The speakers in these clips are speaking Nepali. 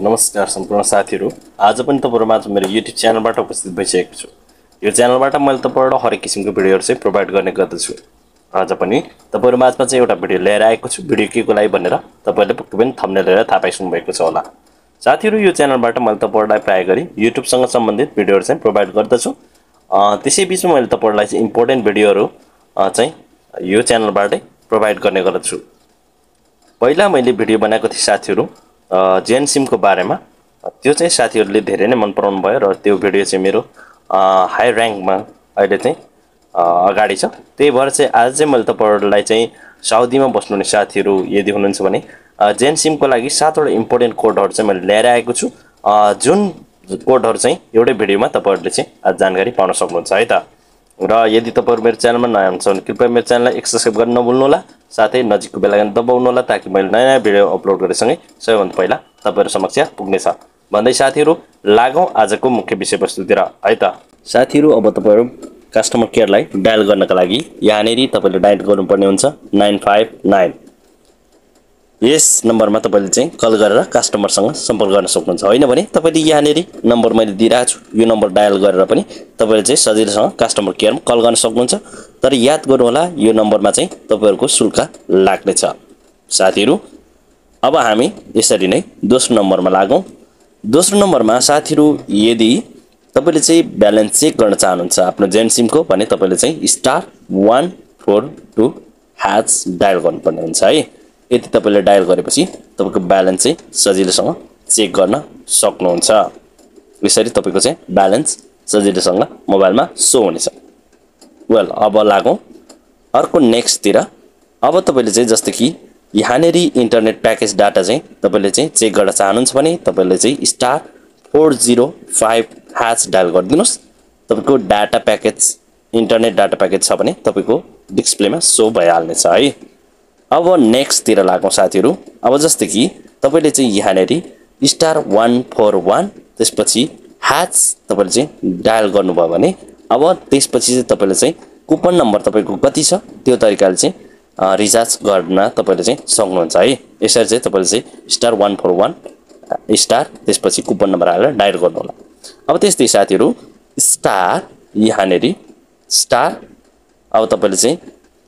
नमस्कार सम्पूर्ण साथीहरु। आज पनि तपाईहरुमा मेरो YouTube च्यानलबाट उपस्थित भइसकेको छु। यो च्यानलबाट मैले तपाईहरुलाई हरेक किसिमको भिडियोहरु चाहिँ प्रोवाइड गर्ने गर्दछु। आज पनि तपाईहरु माझमा चाहिँ एउटा भिडियो लिएर आएको छु। भिडियो केको लागि भनेर तपाईहरुले पक्कै पनि थम्बनेल हेरेर थाहा पाइसक्नु भएको छ होला। साथीहरु, यो च्यानलबाट मैले तपाईहरुलाई प्राय गरी YouTube सँग सम्बन्धित भिडियोहरु चाहिँ प्रोवाइड गर्दछु। त्यसै बीचमा मैले तपाईहरुलाई चाहिँ इम्पोर्टेन्ट भिडियोहरु चाहिँ यो च्यानलबाटै प्रोवाइड गर्ने गर्दछु। पहिला मैले भिडियो बनाएको थिएँ साथीहरु जेन सिम को बारेमा। त्यो चाहिँ साथीहरुले धेरै नै मन पराउनु भयो र त्यो भिडियो चाहिँ मेरो हाई र्याङ्कमा अहिले चाहिँ अगाडि छ। त्यही भएर चाहिँ आज चाहिँ मैले तपाईहरुलाई चाहिँ साउदीमा बस्नुहुने साथीहरु यदि हुनुहुन्छ भने जेन सिम को लागि 7 वटा इम्पोर्टेन्ट कोडहरु चाहिँ मैले ल्याएर आएको छु। जुन कोडहरु चाहिँ एउटै भिडियोमा तपाईहरुले चाहिँ आज जानकारी पाउन सक्नुहुन्छ है त। र यदि तपाईहरु मेरो च्यानलमा नयाँ हुनुहुन्छ भने कृपया मेरो च्यानललाई सब्स्क्राइब गर्न नभुल्नु होला। साथै नजिकको बेल आइकन दबाउनु होला ताकि मैले नयाँ भिडियो अपलोड गरेसँगै सबैभन्दा पहिला तपाईहरु समक्ष पुग्नेछ। भन्दै साथीहरु लागौं आजको मुख्य विषयवस्तुतिर है त। साथीहरु, अब तपाईहरु कस्टमर केयरलाई डायल गर्नका लागि यहाँनेरि तपाईले डायल गर्नुपर्ने हुन्छ 959। यस नम्बरमा तपाईले चाहिँ कल गरेर कस्टमरसँग सम्पर्क गर्न सक्नुहुन्छ। हैन भने तपाईले यहाँनेरि नम्बर मैले दिइराछु यो नम्बर डायल गरेर पनि तपाईले चाहिँ सजिलैसँग कस्टमर केयरमा कल गर्न सक्नुहुन्छ। तर याद गर्नु होला यो नम्बरमा चाहिँ तपाईहरुको शुल्क लाग्नेछ। साथीहरु, अब हामी यसरी नै दोस्रो नम्बरमा लागौं। दोस्रो नम्बरमा साथीहरु, यदि तपाईले चाहिँ ब्यालेन्स चेक गर्न चाहनुहुन्छ आफ्नो जेन सिमको भने तपाईले चाहिँ *142# डायल गर्नुपर्ने हुन्छ है। यदि तपाईले डायल गरेपछि तपाईको ब्यालेन्स चाहिँ सजिलैसँग चेक गर्न सक्नुहुन्छ। यसरी तपाईको चाहिँ ब्यालेन्स सजिलैसँग मोबाइलमा शो हुनेछ। वेल, अब लागौं अर्को नेक्स्ट तिर। अब तपाईले चाहिँ जस्तो कि यहाँनेरि इन्टरनेट प्याकेज डाटा चाहिँ तपाईले चाहिँ चेक गर्न चाहनुहुन्छ भने तपाईले चाहिँ *405# डायल गरिदिनुस्। तपाईको data package internet data package छ भने तपाईको डिस्प्लेमा शो भइहाल्नेछ है। अब नेक्स्ट तिर लागौं साथीहरु। अब जस्तो कि तपाईले चाहिँ यहाँनेरि *141 त्यसपछि # तपाईले चाहिँ डायल गर्नुभयो भने अब त्यसपछि चाहिँ तपाईले चाहिँ कुपन नम्बर तपाईको कति छ त्यो तरिकाले चाहिँ रिचार्ज गर्न तपाईले चाहिँ सक्नुहुन्छ है। यसरी चाहिँ तपाईले चाहिँ *141* त्यसपछि कुपन नम्बर हालेर डायल गर्नु होला। अब त्यस्तै साथीहरु यहाँनेरि अब तपाईले चाहिँ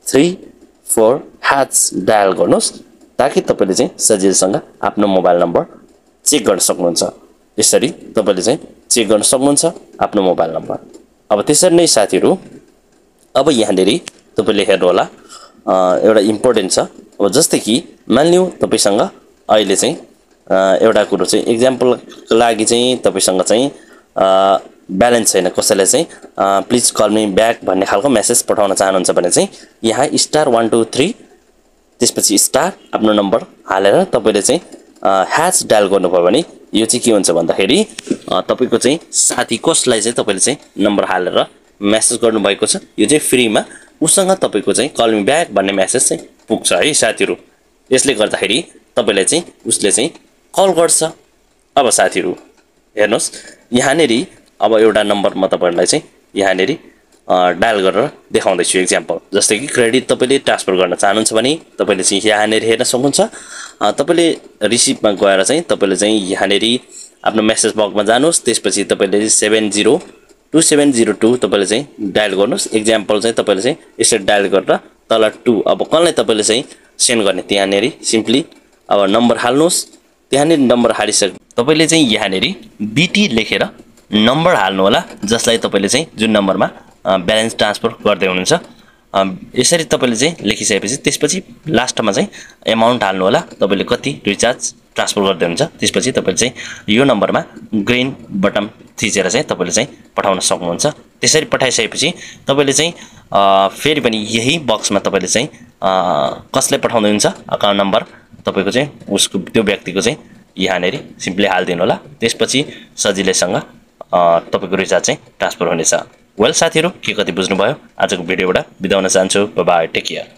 34# डायल गर्नुस् ताकि तपाईले चाहिँ सजिलैसँग आफ्नो मोबाइल नम्बर चेक गर्न सक्नुहुन्छ। यसरी तपाईले चाहिँ चेक गर्न सक्नुहुन्छ आफ्नो मोबाइल नम्बर। अब त्यसरी नै साथीहरु, अब यहाँनेरि तपाईले हेर्नु होला एउटा इम्पोर्टेन्ट छ। अब जस्तै कि मानिलिउँ तपाईसँग अहिले चाहिँ एउटा कुरो चाहिँ एक्जाम्पलको लागि चाहिँ तपाईसँग चाहिँ ब्यालेन्स छैन, कसैलाई चाहिँ प्लिज कल मी ब्याक भन्ने खालको मेसेज पठाउन चाहनुहुन्छ भने चाहिँ यहाँ *123 त्यसपछि आफ्नो नम्बर हालेर तपाईले चाहिँ # डायल गर्नुभयो भने यो चाहिँ के हुन्छ भन्दाखेरि तपाईको चाहिँ साथी कसलाई चाहिँ तपाईले चाहिँ नम्बर हालेर मेसेज गर्नु भएको छ यो चाहिँ फ्रीमा उसँग तपाईको चाहिँ कल मी ब्याक भन्ने मेसेज चाहिँ पुग्छ है साथीहरु। यसले गर्दाखेरि तपाईलाई चाहिँ उसले चाहिँ कल गर्छ। अब साथीहरु हेर्नुस् यहाँनेरि अब एउटा नम्बर म तपाईहरुलाई चाहिँ यहाँनेरि डायल गरेर देखाउँदैछु एक्जाम्पल। जस्तै कि क्रेडिट तपाईले ट्रान्सफर गर्न चाहनुहुन्छ भने तपाईले चाहिँ यहाँनेरि हेर्न सक्नुहुन्छ। तपाईले रिसिभमा गएर चाहिँ तपाईले चाहिँ यहाँनेरि आफ्नो मेसेज बक्समा जानुस्। त्यसपछि तपाईले 702702 तपाईले चाहिँ डायल गर्नुस्। एक्जाम्पल चाहिँ तपाईले चाहिँ यसरी डायल गरेर तल 2 अब कसलाई तपाईले चाहिँ सेन्ड गर्ने त्यहाँनेरि सिम्पली अब नम्बर हाल्नुस्। त्यहाँनेरि नम्बर हालिसके तपाईले चाहिँ यहाँनेरि बीटी लेखेर नम्बर हाल्नु होला जसलाई तपाईले चाहिँ जुन नम्बरमा ब्यालेन्स ट्रान्सफर गर्दै हुनुहुन्छ। यसरी तपाईले चाहिँ लेखिसकेपछि त्यसपछि लास्टमा चाहिँ अमाउन्ट हाल्नु होला तपाईले कति रिचार्ज ट्रान्सफर गर्दै हुनुहुन्छ। त्यसपछि तपाईले चाहिँ यो नम्बरमा ग्रीन बटन थिचेर चाहिँ तपाईले चाहिँ पठाउन सक्नुहुन्छ। त्यसरी पठाइसकेपछि तपाईले चाहिँ फेरि पनि यही बक्समा तपाईले चाहिँ कसले पठाउँदै हुन्छ अकाउन्ट नम्बर तपाईको चाहिँ उसको त्यो व्यक्तिको चाहिँ यहाँनेरि सिम्पली हाल्दिनु होला। त्यसपछि सजिलैसँग तपाईको रिचार्ज चाहिँ ट्रान्सफर हुनेछ। वेल साथीहरु, के कति बुझ्नुभयो आजको भिडियोबाट बिदा हुन चाहन्छु। Bye bye, take care.